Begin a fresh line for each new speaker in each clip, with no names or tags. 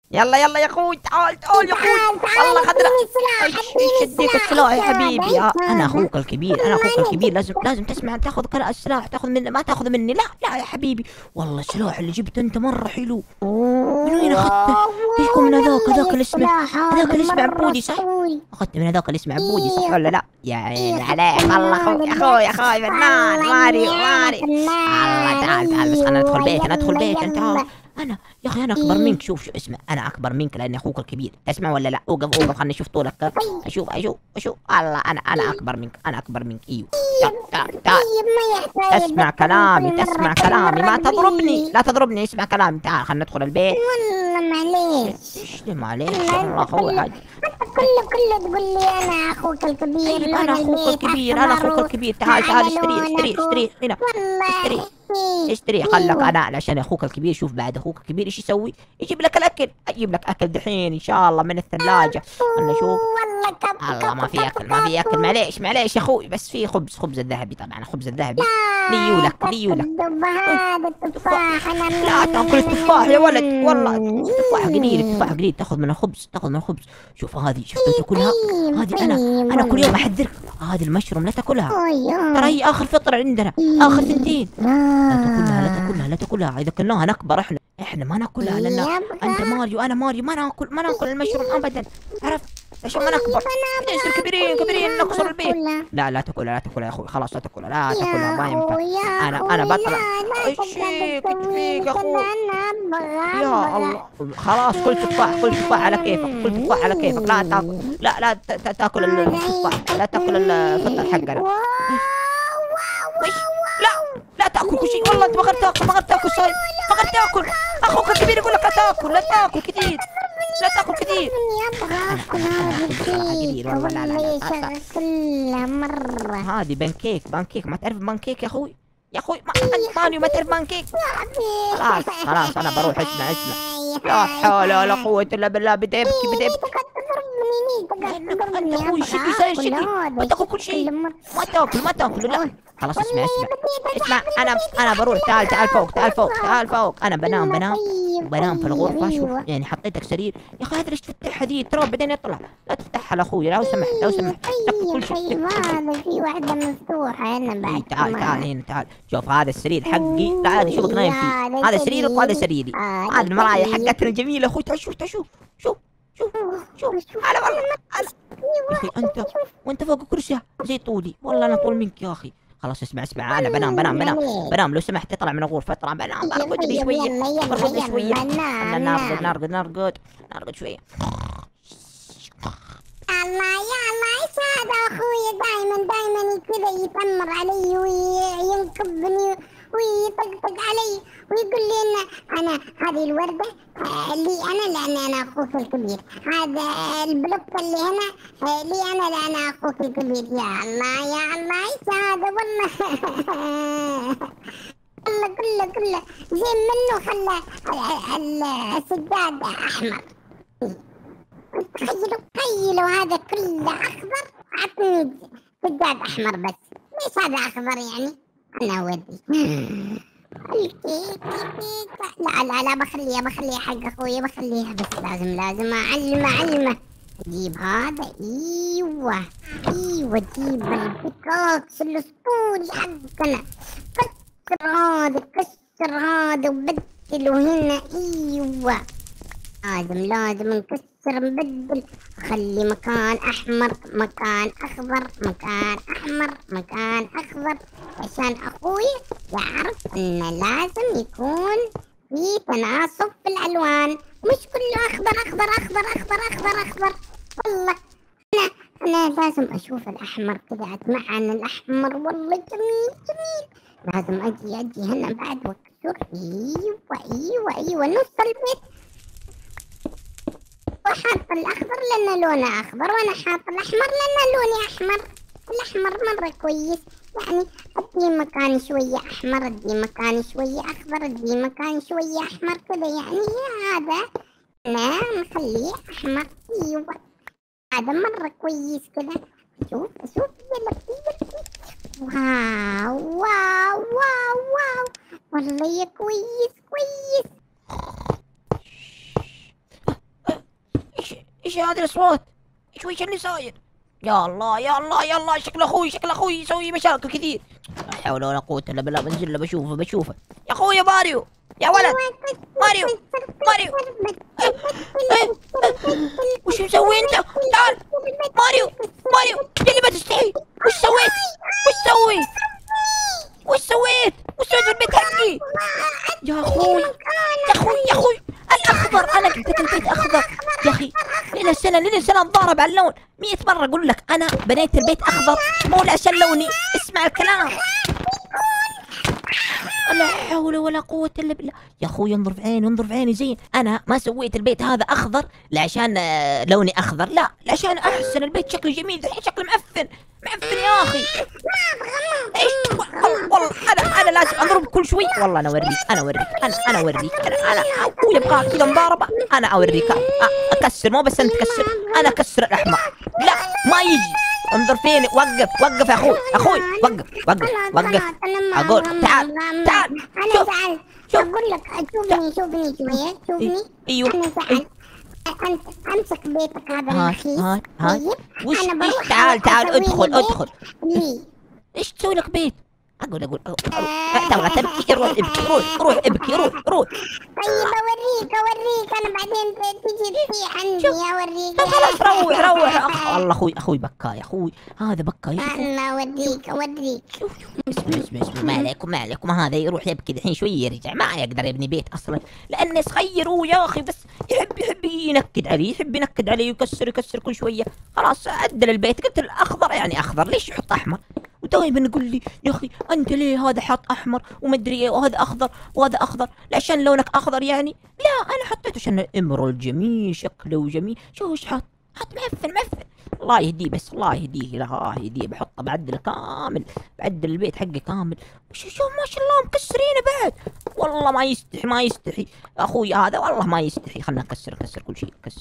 يلا يلا يا اخوي، تعال تعال يا اخوي. والله خدنا. ايش اديك السلاح يا حبيبي؟ انا اخوك الكبير، انا اخوك الكبير، لازم تسمع، تاخذ قراءة السلاح، تاخذ مني ما تاخذ مني. لا لا يا حبيبي، والله السلاح اللي جبته انت مرة حلو. من وين اخذته؟ ايش من هذاك اللي اسمه، هذاك اللي اسمه عبودي صح؟ اخذت من هذاك اللي اسمه عبودي صح ولا لا؟ يا عيني عليك والله اخوي، اخوي فنان ماريو ماريو. الله تعال تعال، بس خلينا ندخل بيت، ندخل بيت انت. انا يا اخي انا اكبر منك، شوف اسمع، انا اكبر منك لاني اخوك الكبير، تسمع ولا لا؟ اوقف اوقف خليني اشوف طولك. اشوف الله، انا اكبر منك، انا اكبر منك. ايوه تعال تعال. تسمع كلامي، تسمع كلامي، ما تضربني، لا تضربني، اسمع كلامي. تعال خلينا ندخل البيت.
والله معليش.
ايش اللي معليش؟ والله اخوي عادي.
كله تقول لي انا اخوك الكبير،
طيب
لون
انا اخوك
البيت
الكبير، انا اخوك
اخضر
الكبير. تعال تعال
على
اشتري اشتري
لونك
اشتري هنا. اشتري
والله
اشتري. خلك
ايوه.
انا علشان اخوك الكبير. شوف بعد اخوك الكبير ايش يسوي؟ يجيب لك الاكل. اجيب لك اكل دحين ان شاء الله من الثلاجة. خلنا نشوف.
والله
الله ما في اكل، ما في اكل، معليش معليش يا اخوي، بس في خبز الذهبي طبعا، خبز الذهبي ليولك ليولك.
هذا
تفاح.
التفاح انا
لا تاكل التفاح يا ولد، والله التفاح قليل، التفاح قليل، تاخذ من الخبز، تاخذ من الخبز. شوف هذه، شفت تاكلها؟ هذه انا كل يوم احذرك، هذه المشروم لا تاكلها، ترى هي اخر فطرة عندنا، اخر ثنتين. لا تاكلها لا تاكلها لا تاكلها، اذا كلناها نكبر احنا ما ناكلها، لان انت ماريو انا ماريو، ما ناكل المشروم ابدا، عرفت؟ عشان ما نكبر بعدين نصير كبيرين نكسر البيت. لا لا تاكلها لا تاكلها يا اخوي، خلاص لا تاكلها لا تاكلها، ما ينفع. انا بطلع. ايش فيك يا اخوي؟ يا الله خلاص، كل تفاح كل تفاح على كيفك، كل تفاح على كيفك، لا تاكل، لا تاكل التفاح، لا تاكل الفطر حقنا. ايش؟ لا لا تاكل كل شيء، والله انت ما غير تاكل، ما غير تاكل صاير، ما غير تاكل. اخوك الكبير يقول لك لا تاكل، لا تاكل كثير، لا تاكل كثير. انا اكل بصراحه قليل والله. لا لا لا
كل مرة.
هذه بانكيك، ما تعرف بانكيك يا اخوي؟ يا اخوي مانيو ما تعرف بانكيك؟ خلاص انا بروح. اسمع لا حول ولا قوة الا بالله، بدي ابكي بدي ابكي. انت اخوي شقي، صاير شقي، ما تاكل كل شيء، ما تاكل لا. خلاص اسمع انا بروح. تعال فوق، تعال فوق. انا بنام في الغرفة. شوف يعني حطيتك سرير يا اخي، هذا ليش تفتحها ذي؟ ترى بعدين يطلع، لا تفتحها لاخوي لو سمحت. تاكل كل شيء.
هذا في واحدة مفتوحة هنا بعد.
تعال هنا تعال. شوف هذا السرير حقي، لا هذا شوفك نايم فيه، هذا سريرك وهذا سريري. هذه المراية حقتنا الجميلة اخوي، تعال شوف انا والله انا. يا اخي وانت فوق الكرسي زي طولي، والله انا طول منك يا اخي. خلاص اسمع انا بنام لو سمحت اطلع من الغرفة، اطلع بنام، برقد لي شوية، نرقد شوية.
الله يا الله، ايش هذا اخوي؟ دايما كذا يتأمر علي وينكبني ويطقطق علي ويقول لي ان انا هذه الوردة لي انا لان انا اخوك الكبير، هذا البلوك اللي هنا لي انا لان اخوك الكبير. يا الله ايش هذا والله. كله زي منه خلى السجاد احمر. تخيلوا هذا كله اخضر، عطني سجاد احمر بس، ليش هذا اخضر يعني؟ انا ودي الكيك. لا بخليها حق اخوي، بخليها، بس لازم اعلمه. جيب هذا، ايوه جيب البيكاكس الاسطوري حقنا، كسر هذا وبدله هنا. ايوه لازم نكسر نبدل، خلي مكان احمر مكان اخضر، مكان احمر مكان اخضر، عشان اخوي يعرف ان لازم يكون في تناسق في الالوان، مش كله اخضر. والله انا لازم اشوف الاحمر كذا، اتمعن الاحمر، والله جميل. لازم اجي هنا بعد واكسر. ايوه نص البيت وحاط الأخضر لأنه لونه أخضر، وأنا حاط الأحمر لأنه لوني أحمر. الأحمر مرة كويس، يعني أدي مكان شوية أحمر، أدي مكان شوية أخضر، أدي مكان شوية أحمر كذا، يعني هذا أنا نخليه أحمر. أيوة هذا مرة كويس كذا. شوف يلا واو والله يا كويس.
ايش هذه الاصوات؟ ايش اللي صاير؟ يا الله يا الله يا الله، شكل اخوي يسوي مشاكل كثير. لا حول ولا قوة الا بالله. بنزل له بشوفه. يا اخوي ماريو، يا ولد ماريو. وش مسوي انت؟ تعال ماريو اللي ما تستحي. وش سويت؟ وش سويت في البيت حقي؟ يا اخوي الاخضر، انا قلت لك البيت اخضر يا اخي. لنا سنه نضارب على اللون 100 مره. اقول لك انا بنيت البيت اخضر مو عشان لوني. اسمع الكلام. لا حول ولا قوة الا بالله. يا اخوي انظر في عيني زين. انا ما سويت البيت هذا اخضر لعشان لوني اخضر، لا عشان احسن البيت شكله جميل. الحين شكله معفن يا اخي. ايش والله انا لازم اضرب كل شوي. والله انا اوريك انا اخوي يبغى كذا مضاربة. انا اوريك اكسر، مو بس انت تكسر، انا اكسر الاحمر. لا ما يجي. انظر فيني. وقف يا اخوي. وقف. اقول تعال
انا زعلت. اقول لك شوفني شوية.
ايوه
انا زعلت. انت امسك بيتك هذا الرخيص.
وش تعال ادخل.
ليه؟
ايش تسوي لك بيت؟ اقول تبغى تبكي؟ روح ابكي.
طيب اوريك انا بعدين تجي تطيح عندي. اوريك.
طيب خلاص روح. والله اخوي بكى يا اخوي. هذا بكى.
انا اوريك.
شوف اسمع ما عليكم. هذا يروح يبكي الحين شوي يرجع. ما يقدر يبني بيت اصلا لانه صغير هو يا اخي. بس يحب ينكد عليه ويكسر كل شويه. خلاص عدل البيت. قلت الاخضر يعني اخضر، ليش يحط احمر؟ ودائما يقول لي يا اخي انت ليه هذا حاط احمر ومدري ايه وهذا اخضر عشان لونك اخضر يعني؟ لا انا حطيته عشان الامرالد جميل، شكله جميل. شوف ايش حط معفن. الله يهديه الله يهديه. بحطه بعدل كامل، بعدل البيت حقي كامل. شوف ما شاء الله مكسرينه بعد. والله ما يستحي اخوي هذا، والله ما يستحي. خلنا نكسر كل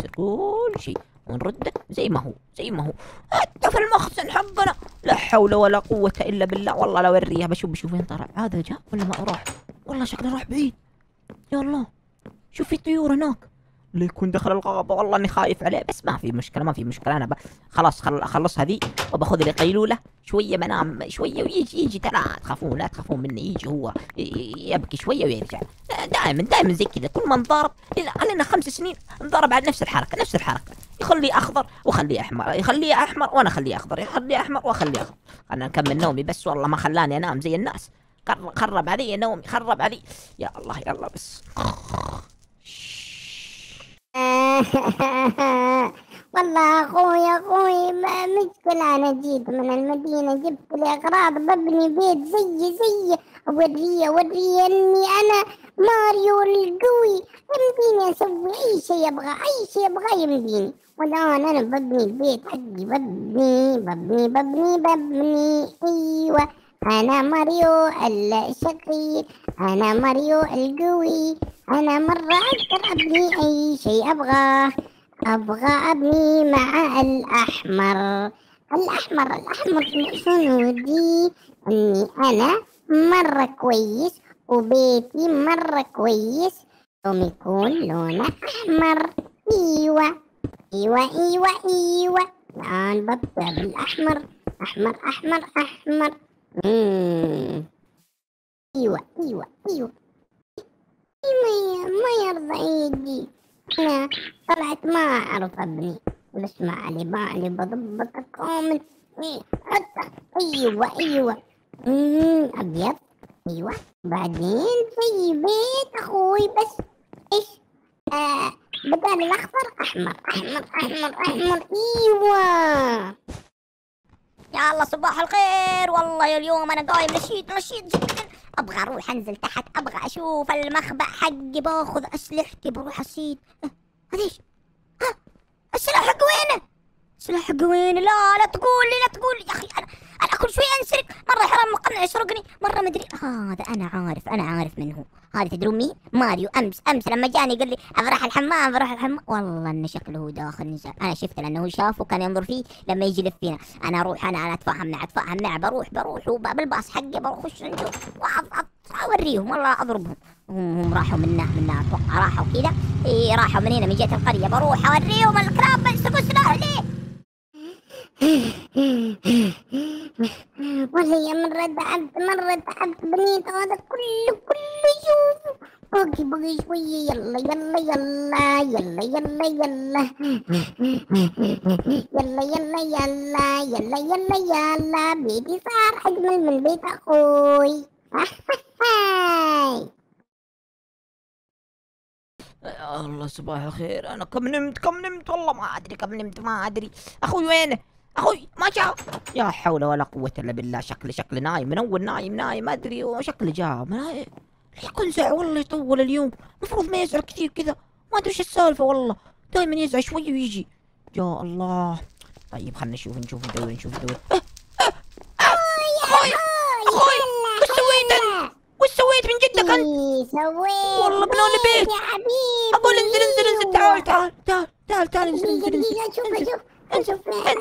شيء ونرده زي ما هو حتى في المخزن حقنا. لا حول ولا قوة الا بالله. والله لا اوريها. بشوف وين طلع. هذا جاء ولا ما راح؟ والله شكله راح بعيد. يا الله شوف في طيور هناك. لا يكون دخل الغابة. والله اني خايف عليه. بس ما في مشكلة. انا خلاص اخلص هذه وباخذ لي قيلولة شوية، بنام شوية ويجي. لا تخافون مني. يجي هو يبكي شوية ويرجع. دائما زي كذا. كل ما نضارب علينا 5 سنين نضارب على نفس الحركة. يخلي اخضر واخليه احمر، يخليه احمر وانا اخليه اخضر، يخليه احمر واخليه اخضر. انا نكمل نومي بس. والله ما خلاني انام زي الناس. خرب علي نومي. يا الله يلا بس.
والله اخوي مشكلة. انا جيت من المدينة جبت لي اغراض ببني بيت زي اوريه اني انا ماريو القوي. يمديني اسوي اي شيء ابغى يمديني. والان انا ببني البيت حقي. ببني. ايوه انا ماريو الشقي، انا ماريو القوي. انا مرة اقدر ابني اي شيء ابغاه. ابني مع الاحمر. شنو دي؟ اني انا مرة كويس وبيتي مرة كويس يوم يكون لونه احمر. ايوه الان ببدأ بالاحمر. احمر. ايوه ما يرضى يجي. انا طلعت ما اعرف ابني. بس ما علي بضبط كامل. حتى ايوه ابيض. ايوه بعدين زي بيت اخوي. بس ايش بدال الاخضر احمر. ايوه
يا الله صباح الخير. والله اليوم انا قايم نشيط جدا. ابغى اروح انزل تحت، ابغى اشوف المخبأ حقي، باخذ اسلحتي بروح اصيد. هذيش السلاح حقي وينه؟ لا تقول لي يا اخي. انا كل شوي انسرق. مره حرام مقنع يسرقني، مره مدري. هذا انا عارف من هو. هذا تدرون مين؟ ماريو. امس لما جاني قال لي بروح الحمام. والله انه شكله هو داخل نزل. انا شفت لانه هو شافه وكان ينظر فيه لما يجي يلف فينا. انا اروح انا اتفاهم معه. بروح بالباص حقي بخش عنده واوريهم. والله اضربهم. هم راحوا منا اتوقع راحوا كذا. اي راحوا من هنا من جهة القرية. بروح اوريهم الكلاب بيمسكوا سلاح لي.
والله يا مرة تعبت بنيت هذا كله شوفوا. باقي شوية. يلا يلا يلا يلا يلا يلا يلا يلا يلا يلا يلا يلا. بيتي صار أجمل من بيت أخوي.
الله صباح الخير. انا كم نمت والله ما ادري كم نمت ما ادري. اخوي وينه؟ اخوي ما جاء. يا حول ولا قوة الا بالله. شكله نايم من اول نايم ما ادري وشكله جاء. يكون زع والله يطول اليوم. المفروض ما يزعل كثير كذا. ما ادري ايش السالفة والله. دائما يزعل شوي ويجي. يا الله. طيب خلنا نشوف ندور. اخوي وش سويت من جدك انت؟
سويت
والله بنون البيت
يا حبيبي.
اقول انزل تعال انزل.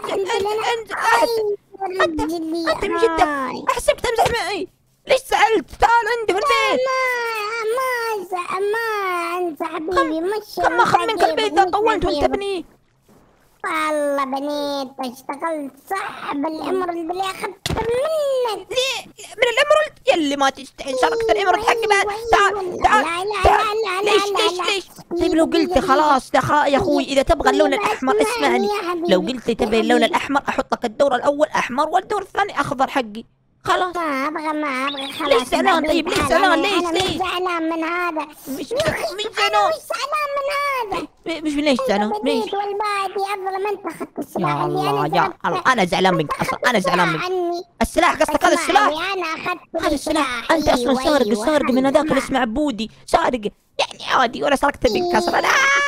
انت من جدك احسبك تمزح معي. ليش سألت؟ تعال عندي في البيت.
ما انسى حبيبي. مش
كم ما خمنك البيت ذا طولت وانت بنيه.
والله بنيت اشتغلت صح بالامرالد اللي اخذت منك.
ليه؟ من الامرالد؟ يلي ما تستحي سرقت الامرالد حقي بعد. تعال. ليش؟ طيب لو قلت خلاص يا اخوي اذا تبغى اللون الاحمر اسمعني. لو قلت تبغى اللون الاحمر احط لك الدور الاول احمر والدور الثاني اخضر حقي. خلاص.
ما ابغى خلاص.
ليش زعلان؟ طيب ليش زعلان؟ ليش؟
مش زعلان من هذا.
مش زعلان.
مش زعلان من هذا.
مش ليش زعلان؟ ليش؟
والباقي افضل ما انت اخذت السلاح.
يا الله يا الله انا زعلان منك اصلا. انا زعلان منك. السلاح قصدك هذا السلاح؟
انا اخذت
هذا السلاح. انت اصلا سارق من هذاك اللي اسمه عبودي. سارق يعني عادي ولا سرقت منك اصلا.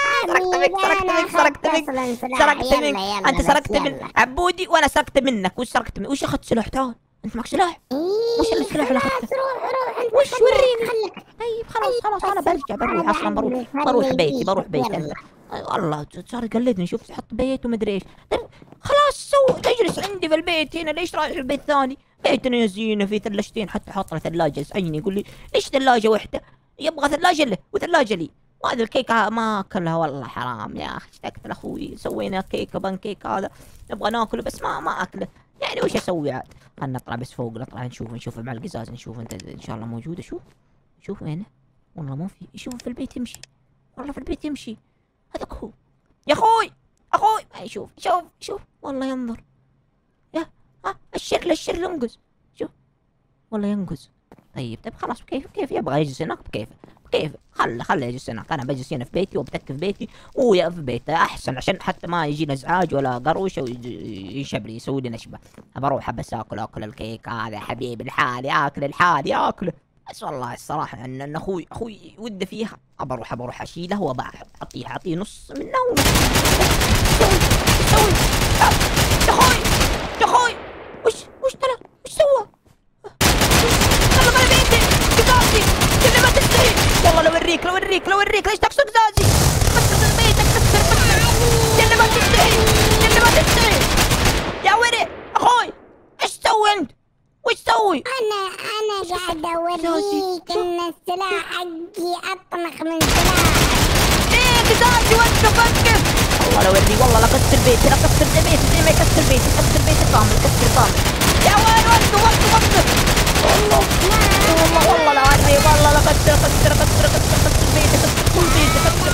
سرقت منك. انت سرقت من عبودي وانا سرقت منك. وش سرقت منك؟ وش اخذت سلاح؟ تعال انت معك سلاح؟ وش السلاح اللي اخذته؟
روح
وش وريني؟ طيب خلاص انا بروح اصلا بروح بيتي انا. والله صار يقلدني. شوف حط بيت ومدري ايش. طيب خلاص تجلس عندي في البيت هنا. ليش رايح البيت ثاني؟ بيتنا يا زينه في ثلاجتين حتى حاط له ثلاجه. يسالني يقول لي ليش ثلاجه واحده؟ يبغى ثلاجه له وثلاجه لي. وهذه الكيكه ما اكلها والله حرام يا اخي. اشتقت لاخوي. سوينا كيكه بانكيك هذا نبغى ناكله بس ما اكله. يعني وش اسوي عاد؟ خلنا نطلع بس فوق. نطلع نشوف مع القزاز. نشوف انت ان شاء الله موجود. شوف وينه؟ والله ما في. يشوف في البيت يمشي. والله في البيت يمشي. هذاك هو. يا اخوي ما يشوف. شوف والله ينظر. يا الشر ينقز. شوف والله ينقز. طيب خلاص. كيف يبغى يجلس هناك بكيفه. خله يجلس هناك. انا بجلس هنا في بيتي وبتك في بيتي ويا في بيته احسن عشان حتى ما يجينا ازعاج ولا قروشه ويشبري يسوي لي نشبه. بروح بس اكل الكيك هذا حبيبي لحالي. اكله بس والله الصراحه ان اخوي وده فيها. بروح اشيله اعطيه نص منه يا اخوي وش سوى؟ خلى على بيتي قزازي اللي ما تستحي. والله لو اوريك ليش تكسر قزازي. كسر بيتك كسر اللي ما تستحي يا وري. اخوي ايش تسوي انت؟ وش تسوي؟
انا قاعد اوريك ان السلاح حقي اطنخ من سلاح.
ايه قزازي وانت فكر. والله لو اوريك والله لا كسر بيتي زي ما يكسر بيتي. كسر كامل. يا وين وقف. والله لا اوريك. والله لا كسر بيتي. كسر.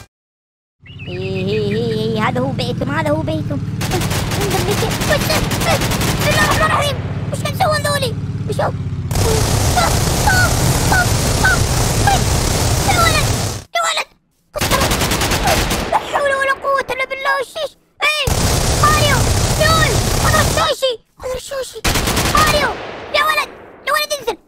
هي هذا هو بيتهم. انظر بيتي. بسم الله الرحمن الرحيم. وش كان يسوون ذولي؟ وشوف يا ولد لا حول ولا قوة الا بالله. وشيش ماريو يول خذ الشوشي ماريو يا ولد انزل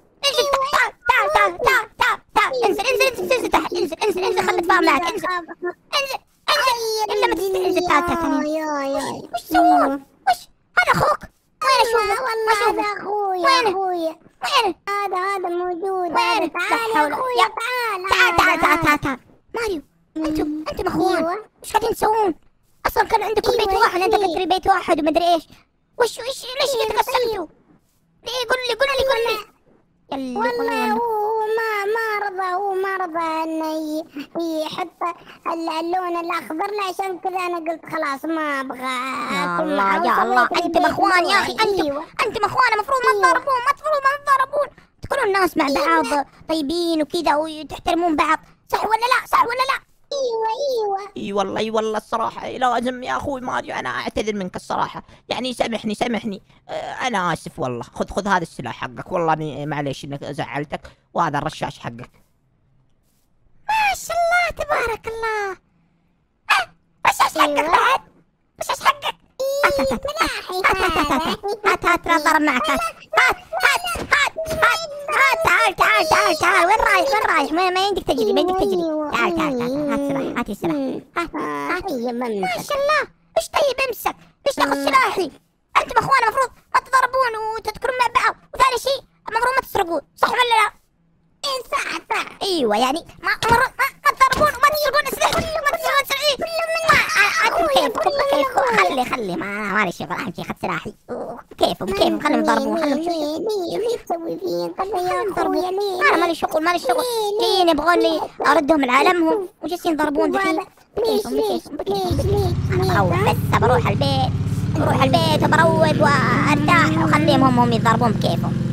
تعال انزل تحت. انزل خليك فاهم معك. انزل الا ما تنزل. تعال وش تسوون؟ وش هذا اخوك؟ وين اشوفه؟
والله هذا اخويا. وين؟ هذا موجود.
وين؟
تعال يا اخويا
تعال ماريو. انتم اخوان. وش قاعدين تسوون؟ اصلا كان عندكم بيت واحد. انت قلت لي بيت واحد ومدري ايش. ليش تقسمتوا؟ ليه قول لي.
والله هو هو ما رضى انه يحط اللون الاخضر، عشان كذا انا قلت خلاص ما ابغى
يا
اكون
الله
معه.
يا الله،
وسويت
انتم
البيت
اخوان يا اخي،
بروحي.
انتم اخوان، المفروض ما تضاربون، ما تضاربون، تكونوا الناس مع بعض طيبين وكذا وتحترمون بعض، صح ولا لا؟ صح ولا لا؟
ايوه
اي والله الصراحة لازم يا اخوي ماريو، انا اعتذر منك الصراحة، يعني سامحني. انا اسف والله. خذ هذا السلاح حقك، والله اني معليش انك زعلتك، وهذا الرشاش حقك.
ما شاء الله تبارك الله. رشاش حقك بعد، رشاش حقك. هات لا ضرب معك. هات تعال. وين رايح؟ ما يمديك تجري. تعال هات سلاح، هات السلاح. ما شاء الله. ايش طيب امسك، ليش تاخذ سلاحي؟ انتم اخوان المفروض ما تضربون وتذكرون مع بعض، وثاني شيء المفروض ما تسرقون، صح ولا لا؟ صح. ايوه يعني ما تضربون وما تسرقون اسلحه وما تسرقون سلاحي. كيف خلي ما لي شغل، اهم شيء اخذت سلاحي. كيفهم خليهم يضربون، خليهم
ليه تسوي فيه كذا يا اخويا؟ ليه؟
انا مالي شغل. لين يبغوني اردهم لعالمهم وجالسين يضربون دحين.
ليش؟
انا بروح البيت وبروق وارتاح واخليهم هم يضربون بكيفهم.